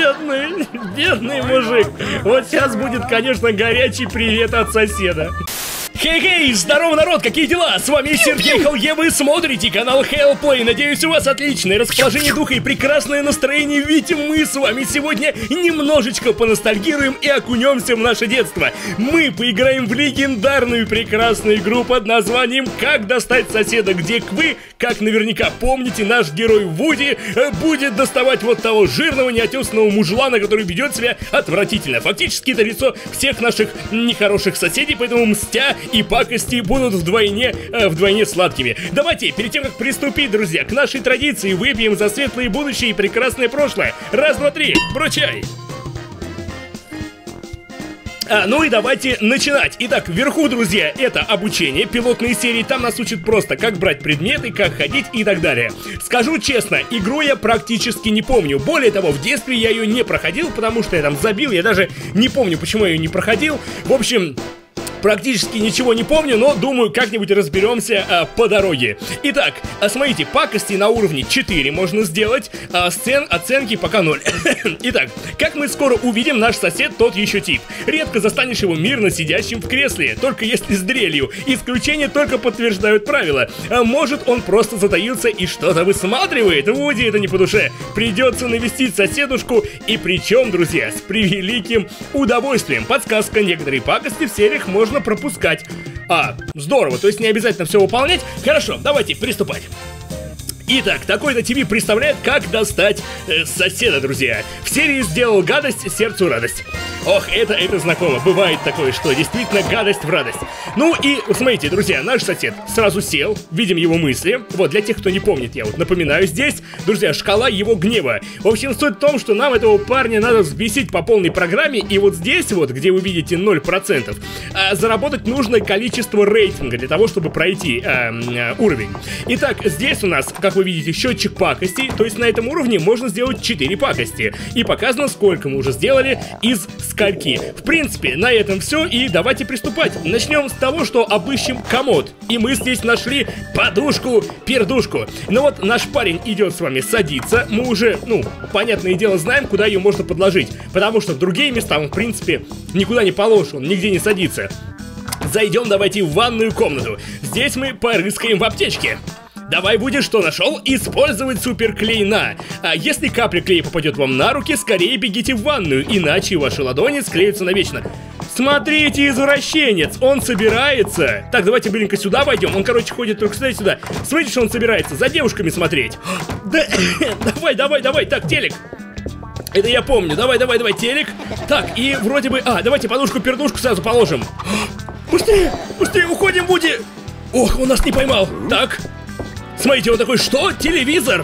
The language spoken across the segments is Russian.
Бедный, бедный мужик. Вот сейчас будет, конечно, горячий привет от соседа. Хей-хей, здорово, народ, какие дела? С вами Сергей Халге, вы смотрите канал Hellplay. Надеюсь, у вас отличное расположение духа и прекрасное настроение, ведь мы с вами сегодня немножечко поностальгируем и окунемся в наше детство. Мы поиграем в легендарную прекрасную игру под названием «Как достать соседа», где вы, как наверняка помните, наш герой Вуди будет доставать вот того жирного, неотесанного мужлана, который ведет себя отвратительно. Фактически это лицо всех наших нехороших соседей, поэтому мстя и пакости будут вдвойне сладкими. Давайте, перед тем, как приступить, друзья, к нашей традиции, выпьем за светлое будущее и прекрасное прошлое. Раз, два, три, прочай! Ну и давайте начинать. Итак, вверху, друзья, это обучение, пилотные серии. Там нас учат просто, как брать предметы, как ходить и так далее. Скажу честно, игру я практически не помню. Более того, в детстве я ее не проходил, потому что я там забил. Я даже не помню, почему я ее не проходил. В общем... Практически ничего не помню, но думаю, как-нибудь разберемся по дороге. Итак, смотрите, пакости на уровне 4 можно сделать, оценки пока 0. Итак, как мы скоро увидим, наш сосед тот еще тип. Редко застанешь его мирно сидящим в кресле, только если с дрелью. Исключения только подтверждают правила. Может, он просто затаился и что-то высматривает. Вуди это не по душе. Придется навестить соседушку, и причем, друзья, с превеликим удовольствием. Подсказка: некоторые пакости в сериях можно пропускать. Здорово, то есть не обязательно все выполнять. Хорошо, давайте приступать. Итак, такой-то ТВ представляет, как достать соседа, друзья. В серии сделал гадость, сердцу радость. Ох, это знакомо. Бывает такое, что действительно гадость в радость. Ну и, смотрите, друзья, наш сосед сразу сел, видим его мысли. Вот, для тех, кто не помнит, я вот напоминаю, здесь, друзья, шкала его гнева. В общем, суть в том, что нам этого парня надо взбесить по полной программе. И вот здесь вот, где вы видите 0%, заработать нужное количество рейтинга для того, чтобы пройти уровень. Итак, здесь у нас, как вы видите, счетчик пакостей. То есть на этом уровне можно сделать 4 пакости. И показано, сколько мы уже сделали из скольки. В принципе, на этом все, и давайте приступать. Начнем с того, что обыщем комод. И мы здесь нашли подушку-пердушку. Ну вот, наш парень идет с вами садиться. Мы уже, понятное дело, знаем, куда ее можно подложить. Потому что в другие места он, в принципе, никуда не положен, нигде не садится. Зайдем, давайте, в ванную комнату. Здесь мы порыскаем в аптечке. Давай, Вуди, что нашел? Использовать суперклей на. Если капля клея попадет вам на руки, скорее бегите в ванную, иначе ваши ладони склеются навечно. Смотрите, извращенец, он собирается. Так, давайте, быренько, сюда войдем. Он, короче, ходит только сюда. Смотрите, что он собирается, за девушками смотреть. Да, давай, так, телек. Это я помню, давай, телек. Так, и вроде бы, давайте подушку-пердушку сразу положим. Быстрее, уходим, Вуди. Ох, он нас не поймал. Так. Смотрите, он такой: что? Телевизор?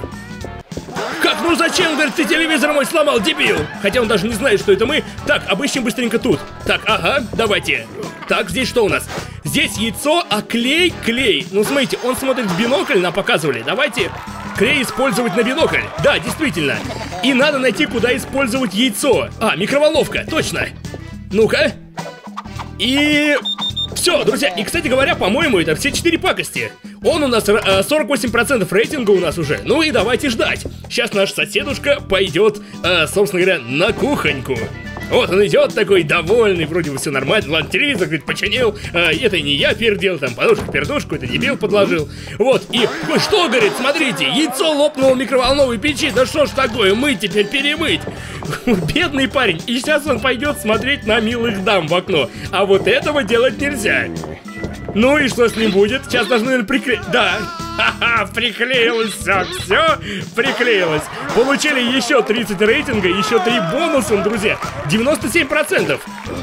Как? Ну зачем, говорит, ты телевизор мой сломал, дебил? Хотя он даже не знает, что это мы. Так, обыщем быстренько тут. Так, давайте. Так, здесь что у нас? Здесь яйцо, а клей. Ну, смотрите, он смотрит в бинокль, нам показывали. Давайте клей использовать на бинокль. Да, действительно. И надо найти, куда использовать яйцо. Микроволновка, точно. Ну-ка. И... все, друзья, и, кстати говоря, по-моему, это все 4 пакости. Он у нас 48% рейтинга у нас уже. Ну и давайте ждать. Сейчас наш соседушка пойдет, собственно говоря, на кухоньку. Вот он идет такой довольный, вроде бы все нормально. Ладно, телевизор, говорит, починил. Это не я пердел, там подушку-пердушку, это дебил подложил. Вот, и что, говорит, смотрите, яйцо лопнуло в микроволновой печи. Да что ж такое, мыть теперь, перемыть. Бедный парень. И сейчас он пойдет смотреть на милых дам в окно. А вот этого делать нельзя. Ну и что с ним будет? Сейчас должны, наверное, приклеить. Да. Ха-ха, приклеилось все приклеилось. Получили еще 30 рейтинга, еще 3 бонусом, друзья. 97%.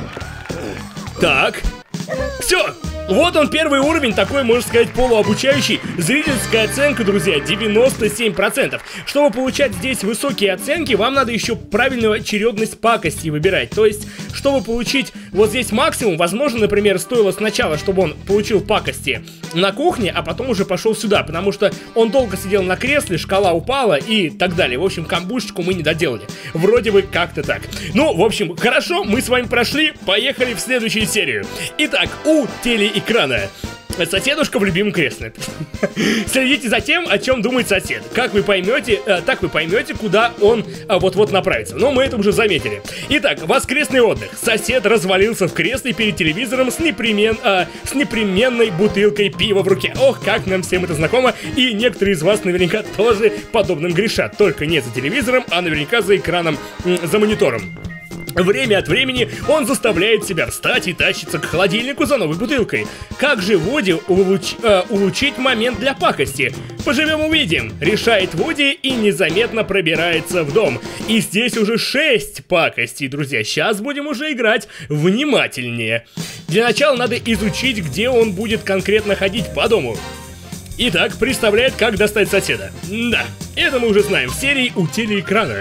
Так. Все. Вот он, первый уровень, такой, можно сказать, полуобучающий. Зрительская оценка, друзья, 97%. Чтобы получать здесь высокие оценки, вам надо еще правильную очередность пакостей выбирать. То есть, чтобы получить вот здесь максимум, возможно, например, стоило сначала, чтобы он получил пакости на кухне, а потом уже пошел сюда, потому что он долго сидел на кресле, шкала упала и так далее. В общем, камбушечку мы не доделали. Вроде бы как-то так. Ну, в общем, хорошо, мы с вами прошли, поехали в следующую серию. Итак, у телеэкрана Соседушка в любимом кресле. Следите за тем, о чем думает сосед. Как вы поймете, так вы поймете, куда он вот-вот направится. Но мы это уже заметили. Итак, воскресный отдых. Сосед развалился в кресле перед телевизором с непременной бутылкой пива в руке. Ох, как нам всем это знакомо. И некоторые из вас наверняка тоже подобным грешат. Только не за телевизором, а наверняка за экраном, за монитором. Время от времени он заставляет себя встать и тащиться к холодильнику за новой бутылкой. Как же Вуди улучшить момент для пакости? Поживем увидим. Решает Вуди и незаметно пробирается в дом. И здесь уже 6 пакостей, друзья. Сейчас будем уже играть внимательнее. Для начала надо изучить, где он будет конкретно ходить по дому. Итак, представляет, как достать соседа. Да, это мы уже знаем в серии у телеэкрана.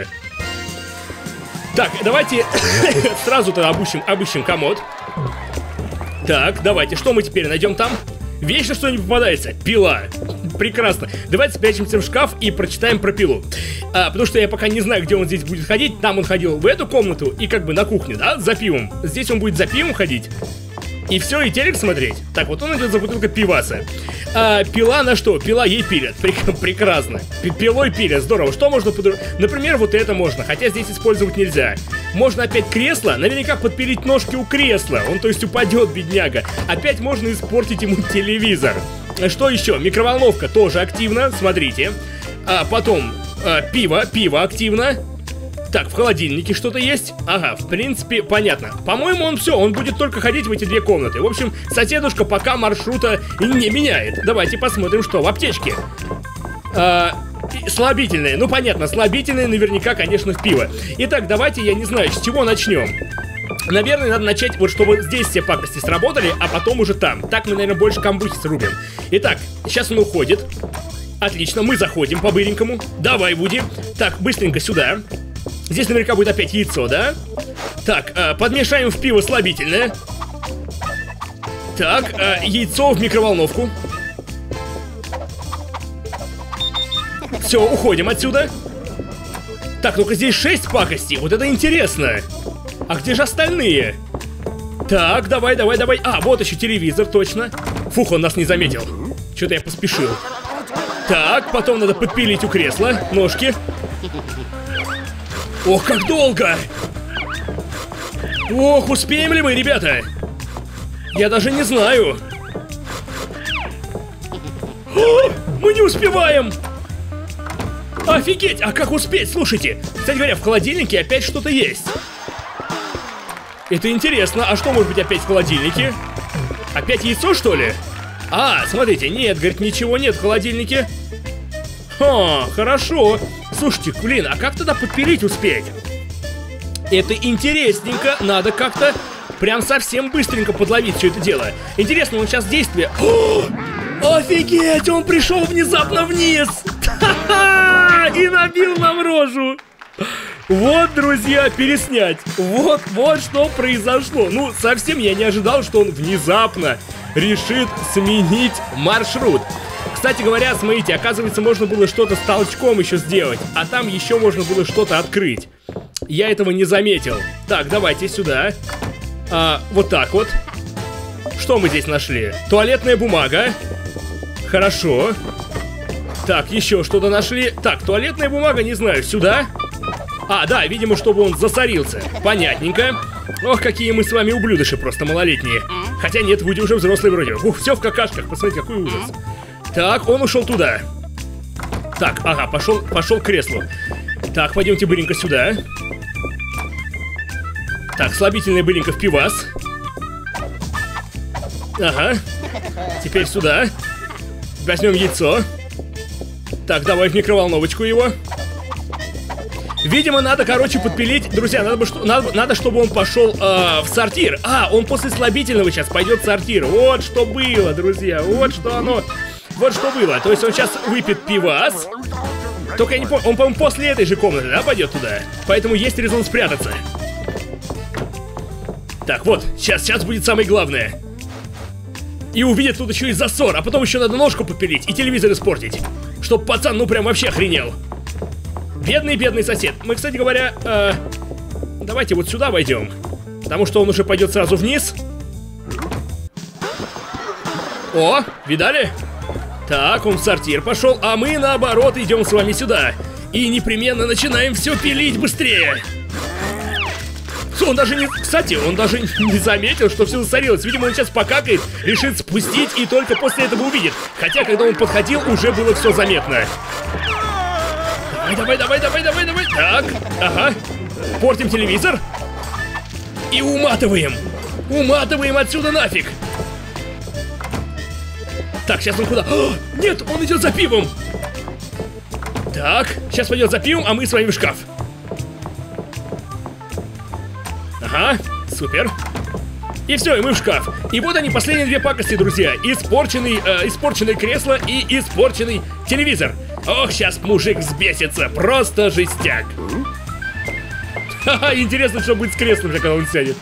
Так, давайте сразу-то обыщем комод. Так, давайте, что мы теперь найдем там? Вечно что-нибудь попадается. Пила. Прекрасно. Давайте спрячемся в шкаф и прочитаем про пилу. Потому что я пока не знаю, где он здесь будет ходить. Там он ходил в эту комнату и как бы на кухню, да, за пивом. Здесь он будет за пивом ходить. И все, и телек смотреть. Так, вот он идет за бутылкой пиваса. Пила на что? Пила ей пилят. Прекрасно. Пилой пилят. Здорово. Что можно Например, вот это можно. Хотя здесь использовать нельзя. Можно опять кресло. Наверняка подпилить ножки у кресла. Он, то есть, упадет, бедняга. Опять можно испортить ему телевизор. Что еще? Микроволновка тоже активна. Смотрите. Потом пиво активно. Так, в холодильнике что-то есть? Ага, в принципе, понятно. По-моему, он все, он будет только ходить в эти 2 комнаты. В общем, соседушка пока маршрута не меняет. Давайте посмотрим, что в аптечке. Слабительные, ну понятно, слабительные наверняка, конечно, в пиво. Итак, давайте, я не знаю, с чего начнем. Наверное, надо начать, вот чтобы здесь все пакости сработали, а потом уже там. Так мы, наверное, больше камбухи срубим. Итак, сейчас он уходит. Отлично, мы заходим по-быренькому. Давай, Вуди. Так, быстренько сюда. Здесь наверняка будет опять яйцо, да? Так, подмешаем в пиво слабительное. Так, яйцо в микроволновку. Все, уходим отсюда. Так, ну-ка, здесь 6 пакостей. Вот это интересно. А где же остальные? Так, давай. А, вот еще телевизор, точно. Фух, он нас не заметил. Что-то я поспешил. Так, потом надо подпилить у кресла ножки. Ох, как долго! Ох, успеем ли мы, ребята? Я даже не знаю. О, мы не успеваем! Офигеть! А как успеть? Слушайте, кстати говоря, в холодильнике опять что-то есть. Это интересно. А что может быть опять в холодильнике? Опять яйцо, что ли? Смотрите, нет, говорит, ничего нет в холодильнике. Хорошо. Слушайте, блин, а как тогда подпилить успеть? Это интересненько. Надо как-то прям совсем быстренько подловить все это дело. Интересно, он сейчас действие... Офигеть, он пришел внезапно вниз. И набил нам рожу. Вот, друзья, переснять. Вот что произошло. Ну, совсем я не ожидал, что он внезапно решит сменить маршрут. Кстати говоря, смотрите, оказывается, можно было что-то с толчком еще сделать. А там еще можно было что-то открыть. Я этого не заметил. Так, давайте сюда. Вот так вот. Что мы здесь нашли? Туалетная бумага. Хорошо. Так, еще что-то нашли. Так, туалетная бумага, не знаю, сюда. Да, видимо, чтобы он засорился. Понятненько. Ох, какие мы с вами ублюдыши просто малолетние. Хотя нет, Вуди уже взрослый вроде. Ух, все в какашках, посмотрите, какой ужас. Так, он ушел туда. Так, ага, пошел к креслу. Так, пойдемте быренько сюда. Так, слабительная быренько в пивас. Ага. Теперь сюда. Возьмем яйцо. Так, давай в микроволновочку его. Видимо, надо, короче, подпилить. Друзья, надо, чтобы он пошел в сортир. Он после слабительного сейчас пойдет в сортир. Вот что было, друзья. Вот что было. То есть он сейчас выпьет пивас. Только я не помню, он, по-моему, после этой же комнаты, да, пойдет туда. Поэтому есть резон спрятаться. Так, вот, сейчас будет самое главное. И увидит тут еще и засор. А потом еще надо ножку подпилить и телевизор испортить. Чтоб пацан, ну прям вообще охренел. Бедный сосед. Мы, кстати говоря, давайте вот сюда войдем. Потому что он уже пойдет сразу вниз. О, видали? Так, он в сортир пошел, а мы наоборот идем с вами сюда. И непременно начинаем все пилить быстрее. Он даже не... Кстати, он даже не заметил, что все засорилось. Видимо, он сейчас покакает, решит спустить и только после этого увидит. Хотя, когда он подходил, уже было все заметно. Давай. Так, ага. Портим телевизор. И уматываем. Уматываем отсюда нафиг. Так, сейчас он куда? О, нет, он идет за пивом. Так, сейчас пойдет за пивом, а мы с вами в шкаф. Ага, супер. И все, и мы в шкаф. И вот они, последние две пакости, друзья. Испорченное кресло и испорченный телевизор. Ох, сейчас мужик взбесится. Просто жестяк. Ха-ха, интересно, что будет с креслом, когда он сядет.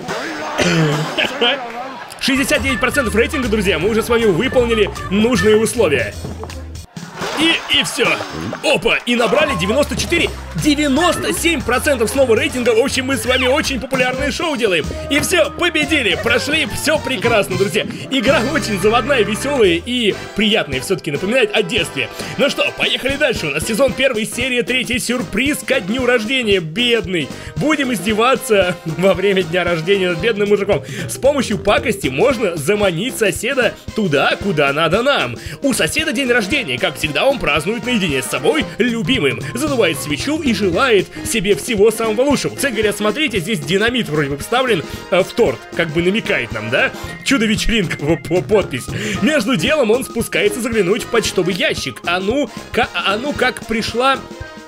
69% рейтинга, друзья. Мы уже с вами выполнили нужные условия. И все. Опа, и набрали 97% снова рейтинга. В общем, мы с вами очень популярное шоу делаем. И все, победили, прошли, все прекрасно, друзья. Игра очень заводная, веселая и приятная, все-таки напоминает о детстве. Ну что, поехали дальше. У нас сезон 1, серия 3, сюрприз ко дню рождения, бедный. Будем издеваться во время дня рождения над бедным мужиком. С помощью пакости можно заманить соседа туда, куда надо нам. У соседа день рождения, как всегда, он празднует наедине с собой любимым, задувает свечу и желает себе всего самого лучшего. Кстати говоря, смотрите, здесь динамит вроде бы вставлен в торт, как бы намекает нам, да? Чудо-вечеринка, подпись. Между делом он спускается заглянуть в почтовый ящик. А ну как пришла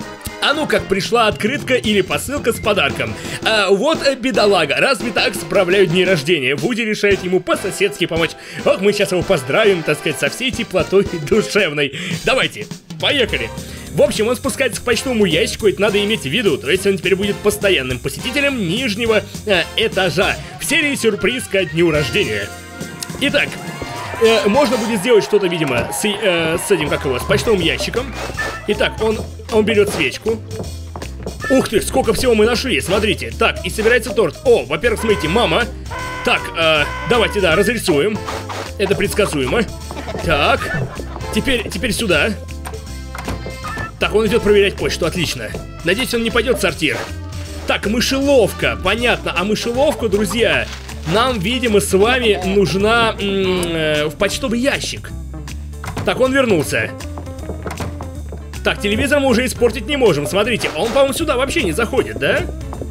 открытка или посылка с подарком. Вот бедолага, разве так справляют дни рождения? Вуди решает ему по-соседски помочь. Вот мы сейчас его поздравим, так сказать, со всей теплотой душевной. Давайте, поехали. В общем, он спускается к почтовому ящику, это надо иметь в виду. То есть он теперь будет постоянным посетителем нижнего этажа в серии «Сюрприз ко дню рождения». Итак, можно будет сделать что-то, видимо, с этим, как его, с почтовым ящиком. Итак, он берет свечку. Ух ты, сколько всего мы нашли, смотрите. Так, и собирается торт. О, во-первых, смотрите, мама. Так, давайте, да, разрисуем. Это предсказуемо. Так, теперь сюда. Так, он идет проверять почту, отлично. Надеюсь, он не пойдет в сортир. Так, мышеловка, понятно. А мышеловку, друзья, нам, видимо, с вами нужна в почтовый ящик. Так, он вернулся. Так, телевизор мы уже испортить не можем. Смотрите, он, по-моему, сюда вообще не заходит, да?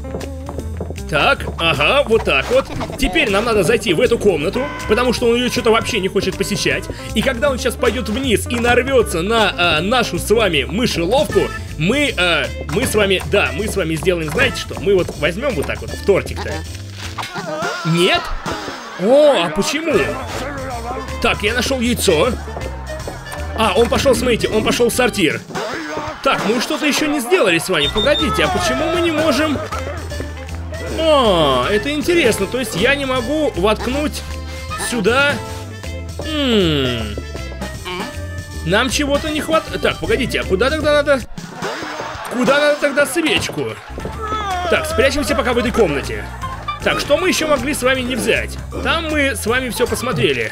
Так, ага, вот так вот. Теперь нам надо зайти в эту комнату, потому что он ее что-то вообще не хочет посещать. И когда он сейчас пойдет вниз и нарвется на нашу с вами мышеловку, мы с вами сделаем, знаете что? Мы вот возьмем вот так вот в тортик-то. Нет? О, а почему? Так, я нашел яйцо. А, он пошел, смотрите, он пошел в сортир. Так, мы что-то еще не сделали с вами. Погодите, а почему мы не можем... О, это интересно. То есть я не могу воткнуть сюда... Нам чего-то не хватает. Так, погодите, а куда тогда надо... Куда надо тогда свечку? Так, спрячемся пока в этой комнате. Так, что мы еще могли с вами не взять? Там мы с вами все посмотрели.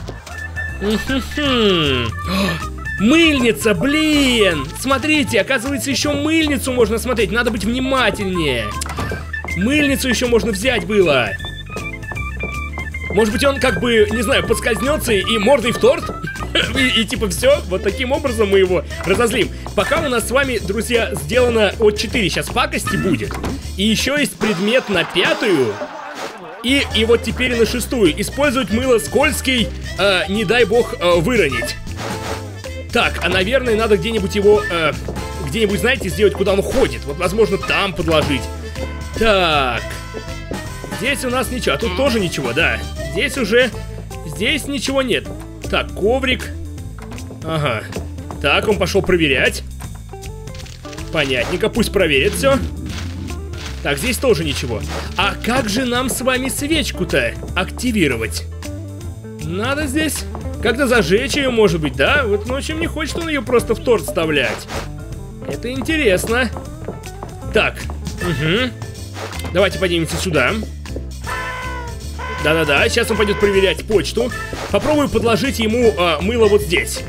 Мыльница, блин! Смотрите, оказывается, еще мыльницу можно смотреть. Надо быть внимательнее. Мыльницу еще можно взять было. Может быть, он как бы, не знаю, подскользнется и мордой в торт? И типа все, вот таким образом мы его разозлим. Пока у нас с вами, друзья, сделано от 4 сейчас пакости будет. И еще есть предмет на 5-ю. И вот теперь на 6-ю. Использовать мыло скользкий, не дай бог выронить. Так, а наверное надо где-нибудь его, где-нибудь, знаете, сделать, куда он ходит. Вот, возможно, там подложить. Так, здесь у нас ничего, а тут тоже ничего, да. Здесь ничего нет. Так, коврик. Ага. Так, он пошел проверять. Понятненько, пусть проверит все. Так, здесь тоже ничего. А как же нам с вами свечку-то активировать? Надо здесь как-то зажечь ее, может быть, да? Вот, ну, в общем, не хочет он ее просто в торт вставлять. Это интересно. Так, угу. Давайте поднимемся сюда. Да-да-да, сейчас он пойдет проверять почту. Попробую подложить ему мыло вот здесь.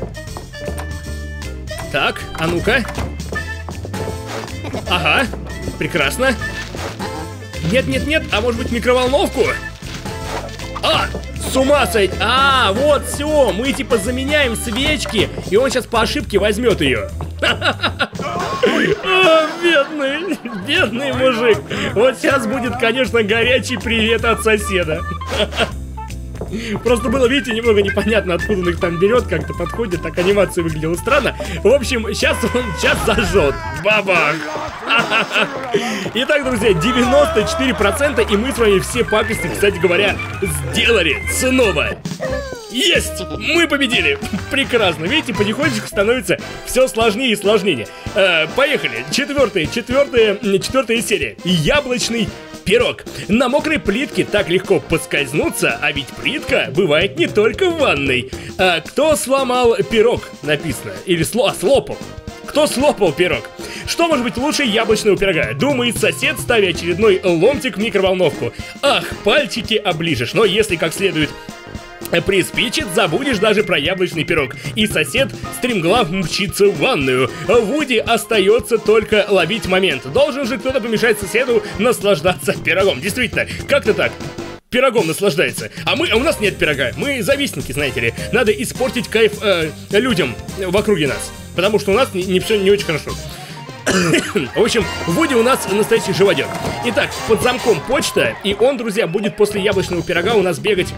Так, а ну-ка. Ага, прекрасно. Нет, а может быть микроволновку? А, с ума сойти. А, вот все, мы типа заменяем свечки, и он сейчас по ошибке возьмет ее. Бедный мужик. Вот сейчас будет, конечно, горячий привет от соседа. Просто было, видите, немного непонятно, откуда он их там берет, как-то подходит, так анимация выглядела странно. В общем, сейчас он зажжет. Бабах! Итак, друзья, 94%, и мы с вами все пакости, кстати говоря, сделали снова. Есть! Мы победили! Прекрасно! Видите, потихонечку становится все сложнее и сложнее. Поехали! Четвертая серия. Яблочный пирог. На мокрой плитке так легко поскользнуться, а ведь плитка бывает не только в ванной. Кто сломал пирог? Написано. Или слопал. Кто слопал пирог? Что может быть лучше яблочного пирога? Думает сосед, ставя очередной ломтик в микроволновку. Ах, пальчики оближешь. Но если как следует приспичит, забудешь даже про яблочный пирог. И сосед стремглав мчится в ванную. Вуди остается только ловить момент. Должен же кто-то помешать соседу наслаждаться пирогом. Действительно, как-то так. Пирогом наслаждается. А у нас нет пирога. Мы завистники, знаете ли. Надо испортить кайф людям в округе нас. Потому что у нас все не очень хорошо. В общем, Вуди у нас настоящий живодер. Итак, под замком почта. И он, друзья, будет после яблочного пирога у нас бегать.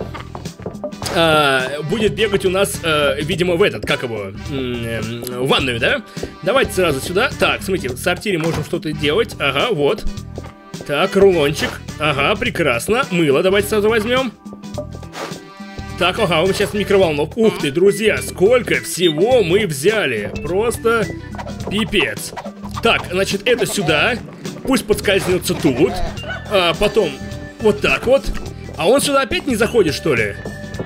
Будет бегать у нас, видимо, в этот, как его, в ванную, да? Давайте сразу сюда. Так, смотрите, в сортире можем что-то делать. Ага, вот. Так, рулончик. Ага, прекрасно. Мыло давайте сразу возьмем. Так, ага, мы сейчас микроволновку. Ух ты, друзья, сколько всего мы взяли. Просто пипец. Так, значит, это сюда. Пусть подскользнется тут. Потом вот так вот. А он сюда опять не заходит, что ли?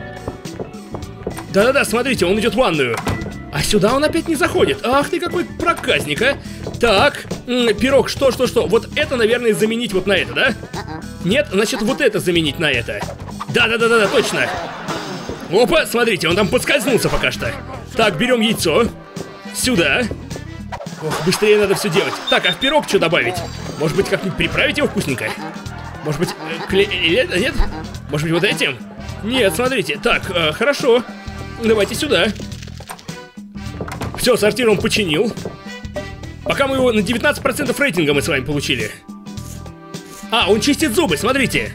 Да-да-да, смотрите, он идет в ванную. А сюда он опять не заходит. Ах ты, какой проказник, а. Так, пирог, что? Вот это, наверное, заменить вот на это, да? Нет, значит, вот это заменить на это. Да-да-да-да, точно. Опа, смотрите, он там подскользнулся пока что. Так, берем яйцо. Сюда. Ох, быстрее надо все делать. Так, а в пирог что добавить? Может быть, как-нибудь приправить его вкусненько? Может быть, нет? Может быть, вот этим? Нет, смотрите. Так, хорошо. Давайте сюда. Все, сортир он починил. Пока мы его на 19% рейтинга мы с вами получили. А, он чистит зубы, смотрите.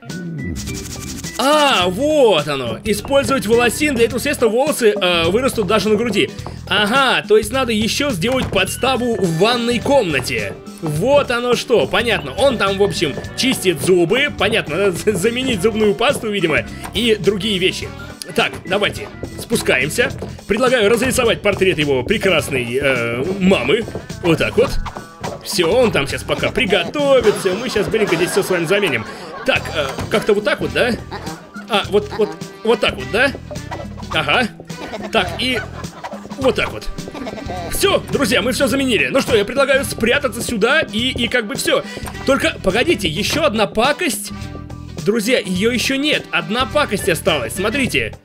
А, вот оно. Использовать волосин. Для этого средства волосы вырастут даже на груди. Ага, то есть надо еще сделать подставу в ванной комнате. Вот оно что, понятно. Он там, в общем, чистит зубы. Понятно, надо заменить зубную пасту, видимо, и другие вещи. Так, давайте спускаемся. Предлагаю разрисовать портрет его прекрасной мамы. Вот так вот. Все, он там сейчас пока приготовится. Мы сейчас быстренько здесь все с вами заменим. Так, как-то вот так вот, да? А, вот так вот, да? Ага. Так, и вот так вот. Все, друзья, мы все заменили. Ну что, я предлагаю спрятаться сюда и как бы все. Только, погодите, еще одна пакость. Друзья, ее еще нет. Одна пакость осталась, смотрите.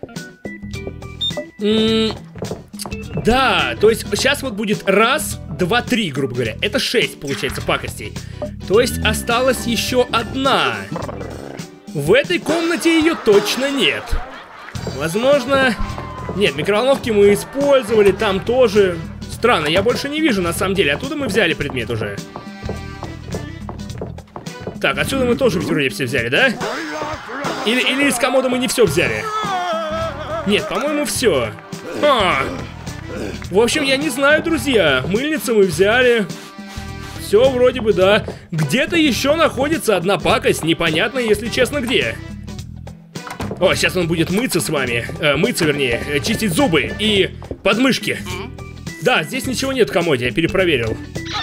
Да, то есть сейчас вот будет раз, два, три, грубо говоря. Это 6, получается, пакостей. То есть осталась еще одна. В этой комнате ее точно нет. Возможно... Нет, микроволновки мы использовали, там тоже. Странно, я больше не вижу на самом деле. Оттуда мы взяли предмет уже. Так, отсюда мы тоже вроде все взяли, да? Или из комода мы не все взяли? Нет, по-моему, все. В общем, я не знаю, друзья. Мыльницу мы взяли. Все вроде бы, да. Где-то еще находится одна пакость. Непонятно, если честно, где. О, сейчас он будет мыться с вами. Мыться, вернее, чистить зубы и подмышки. Да, здесь ничего нет в комоде, я перепроверил.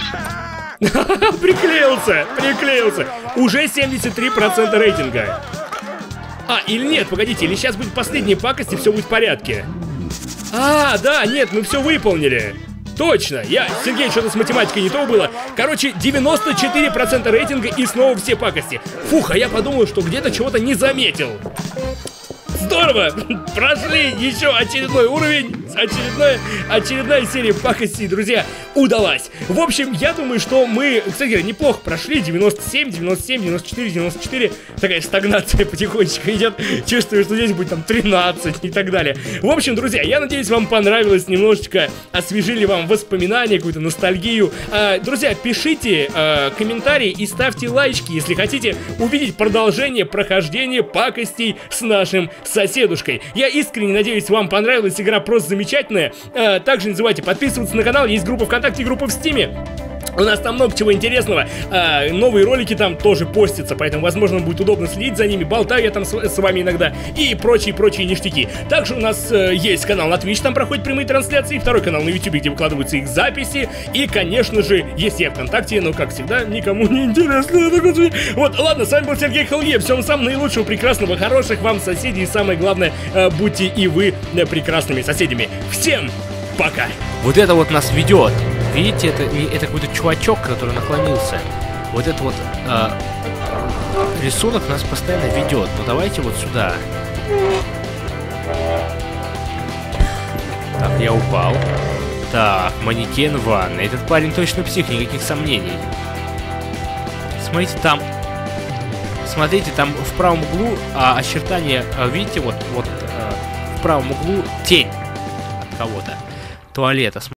Приклеился. Уже 73% рейтинга. А, или нет, погодите, или сейчас будет последняя пакость и все будет в порядке. А, да, нет, мы все выполнили. точно, Сергей, что-то с математикой не то было. Короче, 94% рейтинга и снова все пакости. Фух, а я подумал, что где-то чего-то не заметил. Здорово! Прошли еще очередной уровень. Очередная серия пакостей, друзья, удалась. В общем, я думаю, что мы, кстати, неплохо прошли. 97, 97, 94, 94. Такая стагнация потихонечку идет. Чувствую, что здесь будет там 13 и так далее. В общем, друзья, я надеюсь, вам понравилось. Немножечко освежили вам воспоминания, какую-то ностальгию. Друзья, пишите комментарии и ставьте лайки, если хотите увидеть продолжение прохождения пакостей с нашим соседушкой. Я искренне надеюсь, вам понравилась игра, просто замечательная. Также не забывайте подписываться на канал, есть группа ВКонтакте и группа в Стиме. У нас там много чего интересного. Новые ролики там тоже постятся, поэтому, возможно, будет удобно следить за ними. Болтаю я там с вами иногда. И прочие ништяки. Также у нас есть канал на Twitch, там проходят прямые трансляции. Второй канал на YouTube, где выкладываются их записи. И, конечно же, есть я ВКонтакте, но, как всегда, никому не интересно. Вот, ладно, с вами был Сергей Хелле. Всем самого наилучшего, прекрасного, хороших вам соседей. И самое главное, будьте и вы прекрасными соседями. Всем пока! Вот это вот нас ведет. Видите, это какой-то чувачок, который наклонился. Вот этот вот рисунок нас постоянно ведет. Ну давайте вот сюда. Так, я упал. Так, манекен в ванной. Этот парень точно псих, никаких сомнений. Смотрите, там в правом углу очертания, видите, вот в правом углу тень от кого-то. Туалета.